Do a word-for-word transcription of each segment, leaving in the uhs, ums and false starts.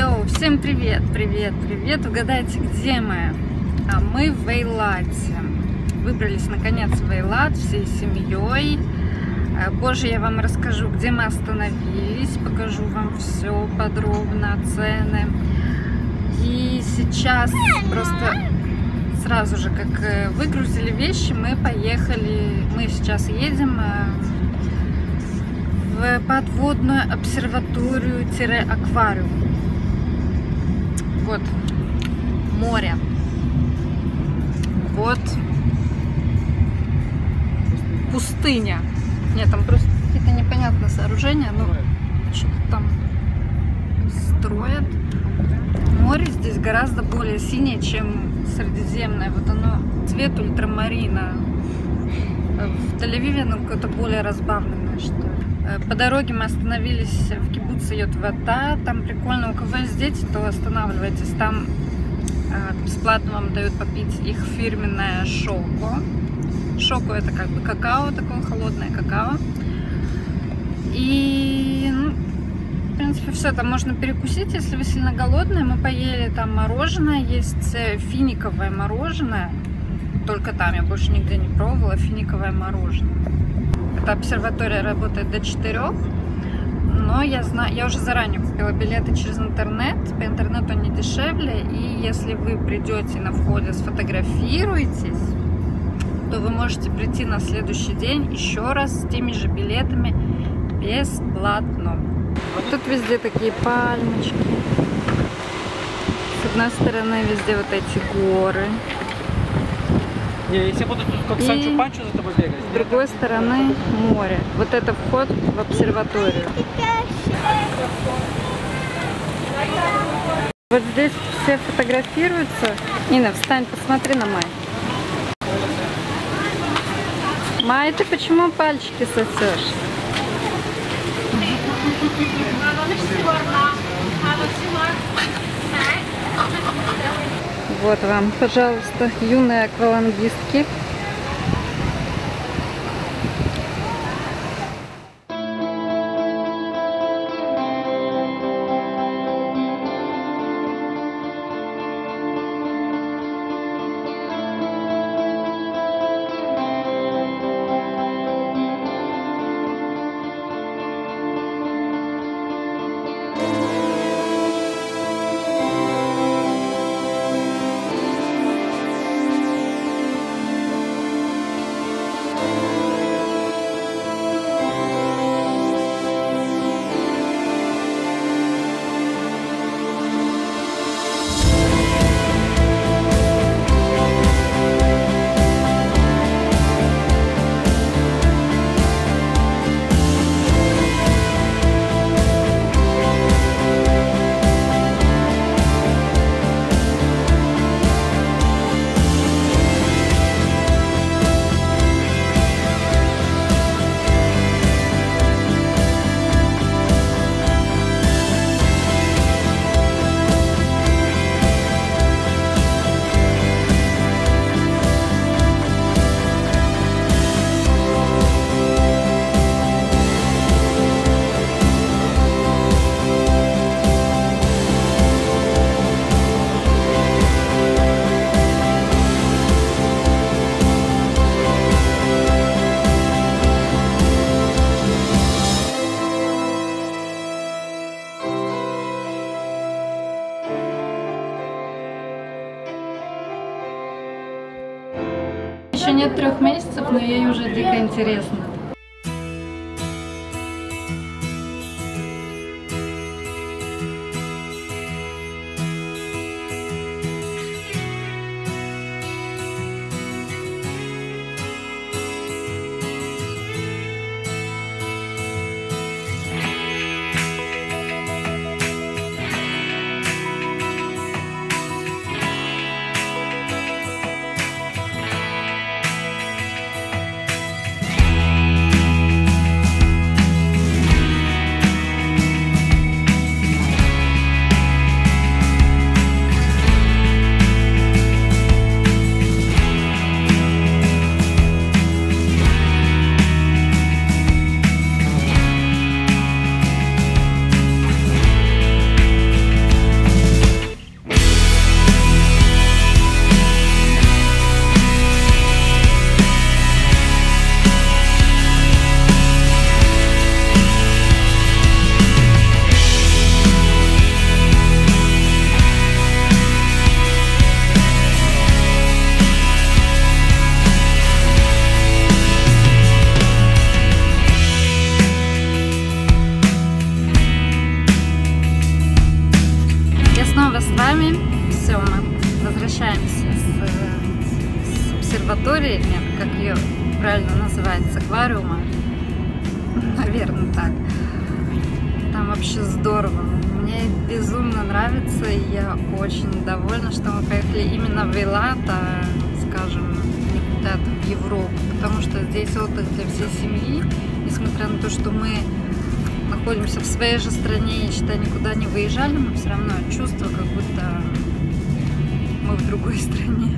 Йоу, всем привет, привет, привет. Угадайте, где мы? А мы в Эйлате. Выбрались наконец в Эйлат всей семьей. Позже я вам расскажу, где мы остановились, покажу вам все подробно, цены. И сейчас просто сразу же, как выгрузили вещи, мы поехали, мы сейчас едем в подводную обсерваторию-аквариум. Вот море. Вот пустыня. Нет, там просто какие-то непонятные сооружения, ну что-то там строят. Море здесь гораздо более синее, чем Средиземное. Вот оно, цвет ультрамарина. В Тель-Авиве оно какое-то более разбавленное, что ли. По дороге мы остановились в кибуце Йотвата. Там прикольно, у кого есть дети, то останавливайтесь. Там бесплатно вам дают попить их фирменное шоко. Шоко — это как бы какао, такое холодное какао. И, ну, в принципе, все. Там можно перекусить, если вы сильно голодные. Мы поели там мороженое, есть финиковое мороженое. Только там, я больше нигде не пробовала финиковое мороженое. Эта обсерватория работает до четырёх, но я знаю, я уже заранее купила билеты через интернет. По интернету они дешевле, и если вы придете на входе, сфотографируетесь, то вы можете прийти на следующий день еще раз с теми же билетами бесплатно. Вот тут везде такие пальмочки. С одной стороны везде вот эти горы. Не, если буду тут как Санчо Панчо за тобой бегать. С другой стороны море. Вот это вход в обсерваторию. Вот здесь все фотографируются. Нина, встань, посмотри на Май. Май, ты почему пальчики сосешь? Вот вам, пожалуйста, юные аквалангистки. Еще нет трех месяцев, но ей уже дико интересно. правильно называется, аквариума. Наверное, так. Там вообще здорово. Мне безумно нравится, и я очень довольна, что мы поехали именно в Эйлат, а, скажем, не куда-то в Европу, потому что здесь отдых для всей семьи, несмотря на то, что мы находимся в своей же стране и, считай, никуда не выезжали, но все равно чувство, как будто мы в другой стране.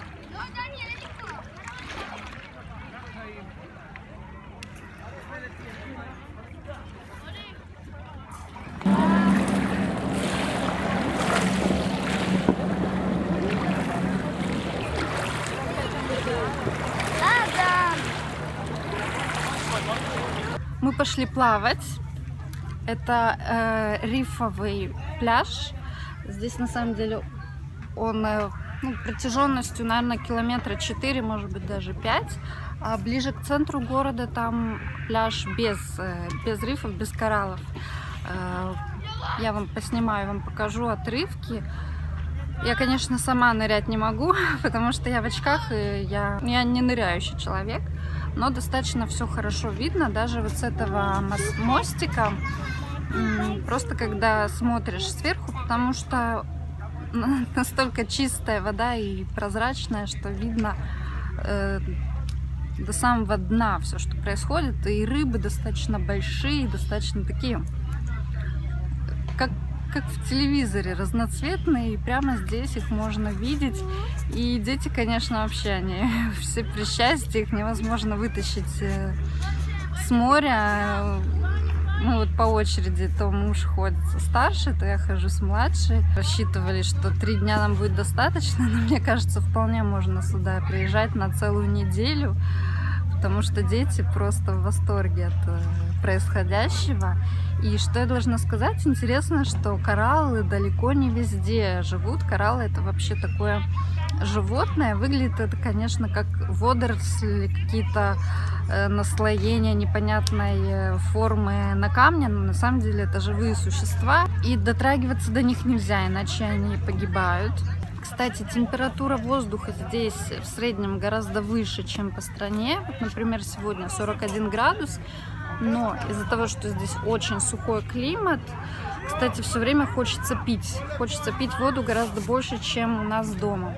Мы пошли плавать. Это э, рифовый пляж. Здесь на самом деле он э, ну, протяженностью, наверное, километра четыре, может быть, даже пять. А ближе к центру города там пляж без, э, без рифов, без кораллов. Э, я вам поснимаю, вам покажу отрывки. Я, конечно, сама нырять не могу, потому что я в очках, и я, я не ныряющий человек. Но достаточно все хорошо видно, даже вот с этого мостика, просто когда смотришь сверху, потому что настолько чистая вода и прозрачная, что видно э, до самого дна все, что происходит, и рыбы достаточно большие, достаточно такие, как как в телевизоре, разноцветные, и прямо здесь их можно видеть. И дети, конечно, вообще, они все при счастье, их невозможно вытащить с моря. Мы вот по очереди, то муж ходит со старшей, то я хожу с младшей. Рассчитывали, что три дня нам будет достаточно, но мне кажется, вполне можно сюда приезжать на целую неделю, потому что дети просто в восторге от происходящего. И что я должна сказать, интересно, что кораллы далеко не везде живут. Кораллы — это вообще такое животное. Выглядит это, конечно, как водоросли, какие-то э, наслоения непонятной формы на камне, но на самом деле это живые существа. И дотрагиваться до них нельзя, иначе они погибают. Кстати, температура воздуха здесь в среднем гораздо выше, чем по стране. Вот, например, сегодня сорок один градус. Но из-за того, что здесь очень сухой климат, кстати, все время хочется пить. Хочется пить воду гораздо больше, чем у нас дома.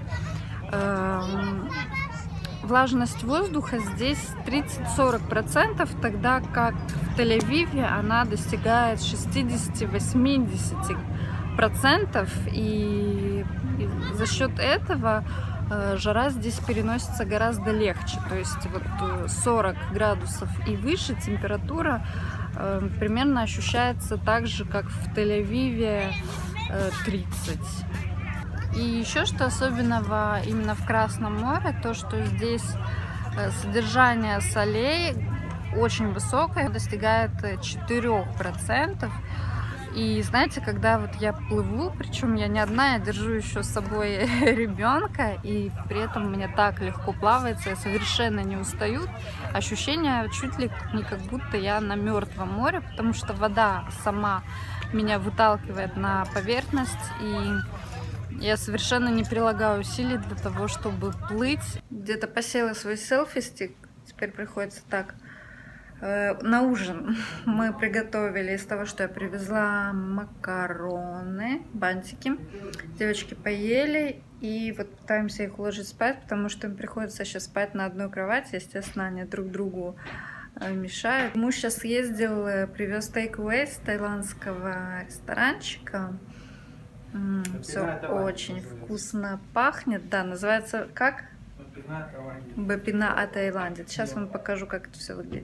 Влажность воздуха здесь тридцать-сорок процентов, тогда как в Тель-Авиве она достигает шестидесяти-восьмидесяти процентов. И за счет этого жара здесь переносится гораздо легче. То есть вот сорок градусов и выше температура э, примерно ощущается так же, как в Тель-Авиве э, тридцать. И еще что особенного именно в Красном море, то что здесь э, содержание солей очень высокое, достигает четырёх процентов. И знаете, когда вот я плыву, причем я не одна, я держу еще с собой ребенка, и при этом мне так легко плавается, я совершенно не устаю. Ощущение чуть ли не как будто я на мертвом море, потому что вода сама меня выталкивает на поверхность, и я совершенно не прилагаю усилий для того, чтобы плыть. Где-то посела свой селфи-стик, теперь приходится так. На ужин мы приготовили из того, что я привезла, макароны, бантики. Девочки поели, и вот пытаемся их уложить спать, потому что им приходится сейчас спать на одной кровати. Естественно, они друг другу мешают. Муж сейчас ездил, привез тейк-эвэй с таиландского ресторанчика. Все очень вкусно пахнет. Да, называется как? Бапина о Таиланде. Сейчас вам покажу, как это все выглядит.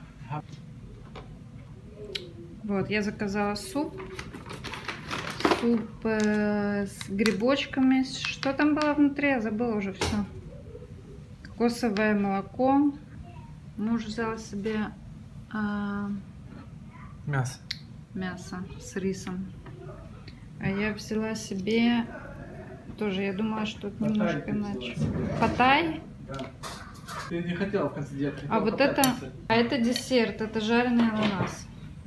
Вот, я заказала суп. Суп э, с грибочками. Что там было внутри? Я забыла уже все. Кокосовое молоко. Муж взял себе э, мясо. Мясо с рисом. А я взяла себе тоже, я думала, что это немножко иначе. Паттай. Да. Ты не хотела в конце делать. А вот это, а это десерт, это жареный ананас.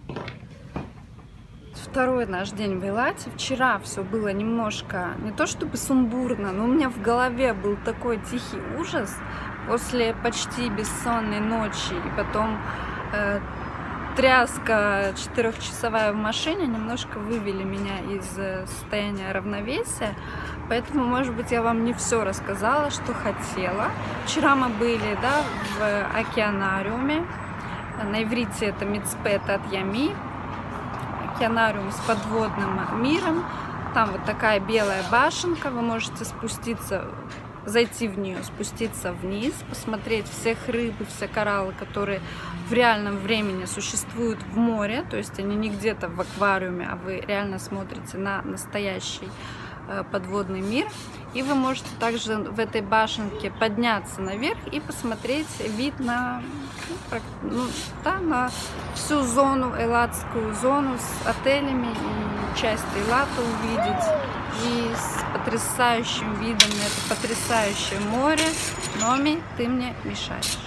Второй наш день в Эйлате. Вчера все было немножко, не то чтобы сумбурно, но у меня в голове был такой тихий ужас, после почти бессонной ночи и потом э, тряска четырехчасовая в машине немножко вывели меня из состояния равновесия. Поэтому, может быть, я вам не все рассказала, что хотела. Вчера мы были, да, в океанариуме. На иврите это Мицпет ат Ями. Океанариум с подводным миром. Там вот такая белая башенка. Вы можете спуститься, зайти в нее, спуститься вниз, посмотреть всех рыб и все кораллы, которые в реальном времени существуют в море. То есть они не где-то в аквариуме, а вы реально смотрите на настоящий подводный мир. И вы можете также в этой башенке подняться наверх и посмотреть вид на, ну, да, на всю зону, элатскую зону с отелями и часть Эйлата увидеть. И с потрясающим видом на это потрясающее море. Номи, ты мне мешаешь.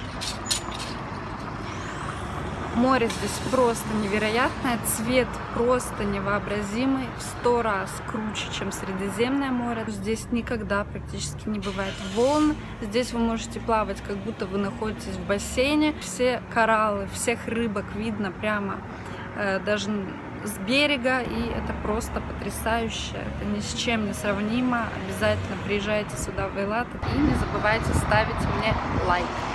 Море здесь просто невероятное, цвет просто невообразимый, в сто раз круче, чем Средиземное море. Здесь никогда практически не бывает волн. Здесь вы можете плавать, как будто вы находитесь в бассейне. Все кораллы, всех рыбок видно прямо э, даже с берега, и это просто потрясающе. Это ни с чем не сравнимо. Обязательно приезжайте сюда в Эйлат и не забывайте ставить мне лайк.